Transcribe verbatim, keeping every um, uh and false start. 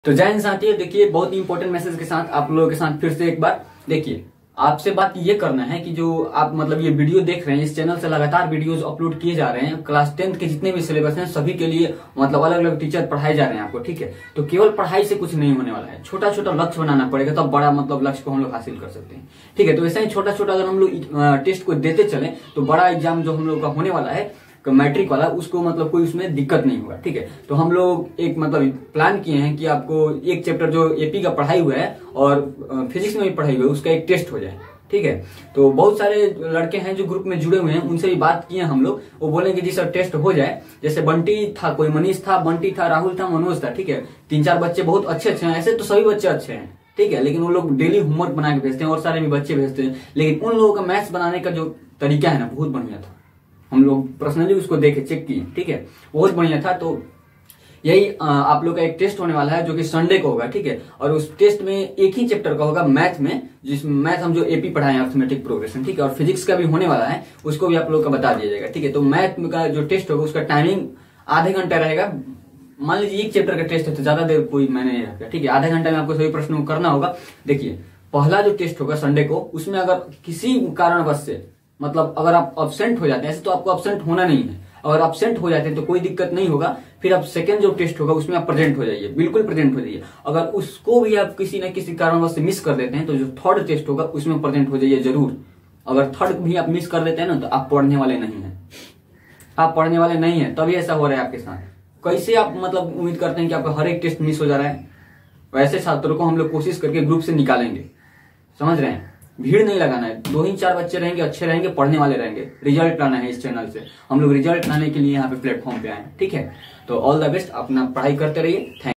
तो जय हिंद साथियों, देखिए बहुत ही इंपॉर्टेंट मैसेज के साथ आप लोगों के साथ फिर से एक बार देखिए आपसे बात ये करना है कि जो आप मतलब ये वीडियो देख रहे हैं, इस चैनल से लगातार वीडियोस अपलोड किए जा रहे हैं। क्लास टेंथ के जितने भी सिलेबस हैं सभी के लिए मतलब अलग अलग टीचर पढ़ाए जा रहे हैं आपको, ठीक है। तो केवल पढ़ाई से कुछ नहीं होने वाला है, छोटा छोटा लक्ष्य बनाना पड़ेगा, तब बड़ा मतलब लक्ष्य को हम लोग हासिल कर सकते हैं, ठीक है। तो ऐसा ही छोटा छोटा अगर हम लोग टेस्ट को देते चले तो बड़ा एग्जाम जो हम लोग का होने वाला है मैट्रिक वाला, उसको मतलब कोई उसमें दिक्कत नहीं होगा, ठीक है। तो हम लोग एक मतलब प्लान किए हैं कि आपको एक चैप्टर जो एपी का पढ़ाई हुआ है और फिजिक्स में भी पढ़ाई हुई है उसका एक टेस्ट हो जाए, ठीक है। तो बहुत सारे लड़के हैं जो ग्रुप में जुड़े हुए हैं, उनसे भी बात किए हम लोग। वो बोलेंगे जी सर टेस्ट हो जाए। जैसे बंटी था, कोई मनीष था, बंटी था, राहुल था, मनोज था, ठीक है। तीन चार बच्चे बहुत अच्छे अच्छे हैं, ऐसे तो सभी बच्चे अच्छे हैं, ठीक है। लेकिन वो लोग डेली होमवर्क बना के भेजते हैं और सारे भी बच्चे भेजते हैं। लेकिन उन लोगों का मैथ्स बनाने का जो तरीका है ना बहुत बढ़िया था, हम लोग पर्सनली उसको देखे चेक किए, ठीक है, बहुत बढ़िया था। तो यही आप लोग का एक टेस्ट होने वाला है जो कि संडे को होगा, ठीक है। और उस टेस्ट में एक ही चैप्टर का होगा मैथ में, जिसमें मैथ हम जो एपी पढ़ाए अर्थमेटिक प्रोग्रेशन, ठीक है। और फिजिक्स का भी होने वाला है, उसको भी आप लोग का बता दिया जाएगा, ठीक है। तो मैथ का जो टेस्ट होगा उसका टाइमिंग आधे घंटा रहेगा। मान लीजिए एक चैप्टर का टेस्ट है तो ज्यादा देर कोई मैंने नहीं रखा, ठीक है। आधे घंटे में आपको सभी प्रश्नों को करना होगा। देखिए पहला जो टेस्ट होगा संडे को, उसमें अगर किसी कारणवश से मतलब अगर आप अब्सेंट हो जाते हैं, ऐसे तो आपको अब्सेंट होना नहीं है, अगर अब्सेंट हो जाते हैं तो कोई दिक्कत नहीं होगा। फिर आप सेकंड जो टेस्ट होगा उसमें आप प्रेजेंट हो जाइए, बिल्कुल प्रेजेंट हो जाइए। अगर उसको भी आप किसी न किसी कारणवश से मिस कर देते हैं तो जो थर्ड टेस्ट होगा उसमें प्रेजेंट हो जाइए जरूर। अगर थर्ड भी आप मिस कर देते हैं ना तो आप पढ़ने वाले नहीं है, आप पढ़ने वाले नहीं है, तभी ऐसा हो रहा है आपके साथ। कैसे आप मतलब उम्मीद करते हैं कि आपका हर एक टेस्ट मिस हो जा रहा है? वैसे छात्रों को हम लोग कोशिश करके ग्रुप से निकालेंगे, समझ रहे हैं। भीड़ नहीं लगाना है, दो ही चार बच्चे रहेंगे, अच्छे रहेंगे, पढ़ने वाले रहेंगे। रिजल्ट लाना है इस चैनल से, हम लोग रिजल्ट लाने के लिए यहाँ पे प्लेटफॉर्म पे आए हैं, ठीक है। तो ऑल द बेस्ट, अपना पढ़ाई करते रहिए। थैंक